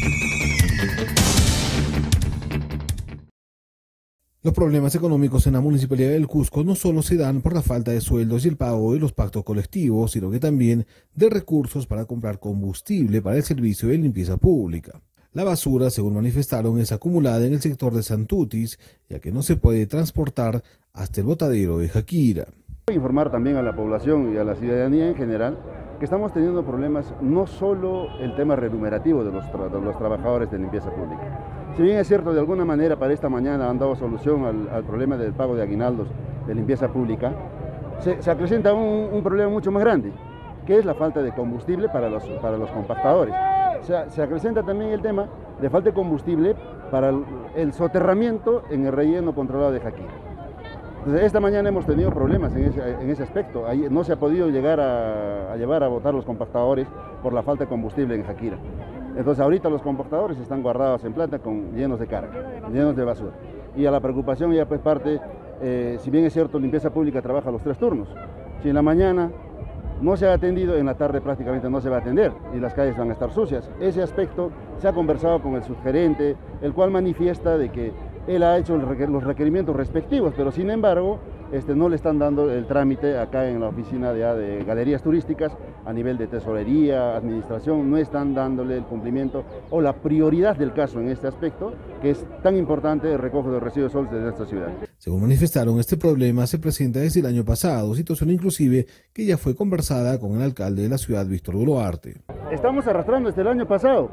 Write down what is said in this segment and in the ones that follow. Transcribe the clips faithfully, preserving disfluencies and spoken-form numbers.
Los problemas económicos en la Municipalidad del Cusco no solo se dan por la falta de sueldos y el pago de los pactos colectivos, sino que también de recursos para comprar combustible para el servicio de limpieza pública. La basura, según manifestaron, es acumulada en el sector de Santutis, ya que no se puede transportar hasta el botadero de Jaquira. Voy a informar también a la población y a la ciudadanía en general que estamos teniendo problemas, no solo el tema remunerativo de los, tra de los trabajadores de limpieza pública. Si bien es cierto, de alguna manera para esta mañana han dado solución al, al problema del pago de aguinaldos de limpieza pública, se, se acrecenta un, un problema mucho más grande, que es la falta de combustible para los, para los compactadores. O sea, se acrecenta también el tema de falta de combustible para el, el soterramiento en el relleno controlado de Jaquira. Entonces, esta mañana hemos tenido problemas en ese, en ese aspecto. Ahí no se ha podido llegar a, a llevar a botar los compactadores por la falta de combustible en Jaquira. Entonces ahorita los compactadores están guardados en planta con, llenos de carga, llenos de basura. Y a la preocupación ya pues parte, eh, si bien es cierto, limpieza pública trabaja los tres turnos. Si en la mañana no se ha atendido, en la tarde prácticamente no se va a atender y las calles van a estar sucias. Ese aspecto se ha conversado con el subgerente, el cual manifiesta de que él ha hecho los requerimientos respectivos, pero sin embargo este, no le están dando el trámite acá en la oficina de, de galerías turísticas, a nivel de tesorería, administración, no están dándole el cumplimiento o la prioridad del caso en este aspecto, que es tan importante el recojo de residuos sólidos de esta ciudad. Según manifestaron, este problema se presenta desde el año pasado, situación inclusive que ya fue conversada con el alcalde de la ciudad, Víctor Boluarte. Estamos arrastrando desde el año pasado.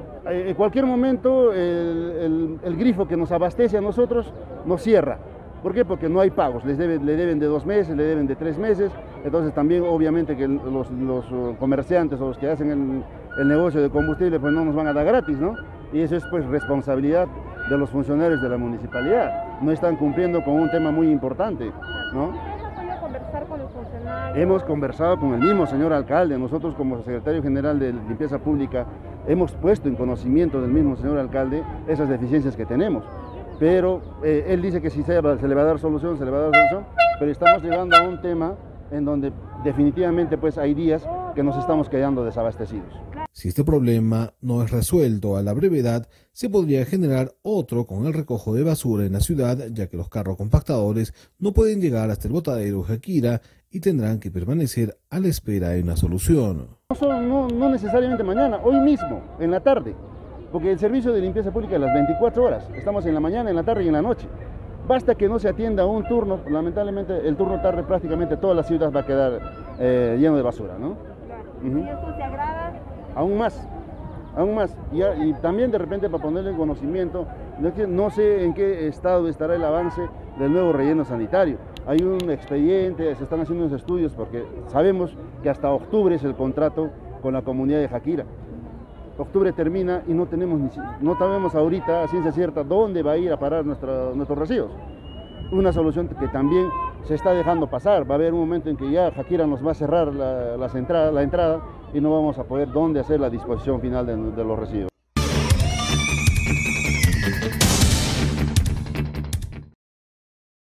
En cualquier momento el, el, el grifo que nos abastece a nosotros nos cierra. ¿Por qué? Porque no hay pagos, les deben, le deben de dos meses, le deben de tres meses, entonces también obviamente que los, los comerciantes o los que hacen el, el negocio de combustible pues no nos van a dar gratis, ¿no? Y eso es pues responsabilidad de los funcionarios de la municipalidad, no están cumpliendo con un tema muy importante, ¿no? Conversar con los funcionarios. Hemos conversado con el mismo señor alcalde, nosotros como secretario general de Limpieza Pública hemos puesto en conocimiento del mismo señor alcalde esas deficiencias que tenemos, pero eh, él dice que si se, se le va a dar solución, se le va a dar solución, pero estamos llegando a un tema en donde definitivamente pues hay días que nos estamos quedando desabastecidos. Si este problema no es resuelto a la brevedad, se podría generar otro con el recojo de basura en la ciudad, ya que los carros compactadores no pueden llegar hasta el botadero Jaquira y tendrán que permanecer a la espera de una solución. No, no, no necesariamente mañana, hoy mismo, en la tarde, porque el servicio de limpieza pública es las veinticuatro horas, estamos en la mañana, en la tarde y en la noche. Basta que no se atienda un turno, lamentablemente el turno tarde prácticamente toda la ciudad va a quedar eh, lleno de basura, ¿no? Uh-huh. ¿Y esto te agrada? Aún más, aún más. Y, y también de repente para ponerle en conocimiento, no sé en qué estado estará el avance del nuevo relleno sanitario. Hay un expediente, se están haciendo unos estudios porque sabemos que hasta octubre es el contrato con la comunidad de Jaquira. Octubre termina y no tenemos ni, no sabemos ahorita a ciencia cierta dónde va a ir a parar nuestra, nuestros residuos. Una solución que también se está dejando pasar. Va a haber un momento en que ya Jaquira nos va a cerrar la, las entrada, la entrada y no vamos a poder dónde hacer la disposición final de, de los residuos.